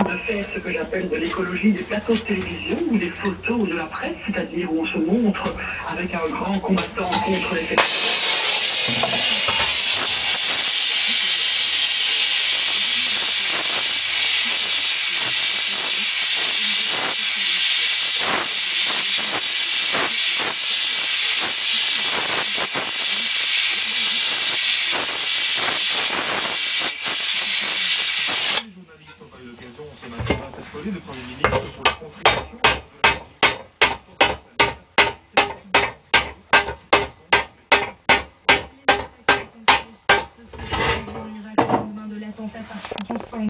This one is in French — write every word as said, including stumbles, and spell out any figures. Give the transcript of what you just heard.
de faire ce que j'appelle de l'écologie des plateaux de télévision ou des photos de la presse, c'est-à-dire où on se montre avec un grand combattant contre les l'occasion ce matin d'interpeller le Premier ministre sur la contribution de l'attentat par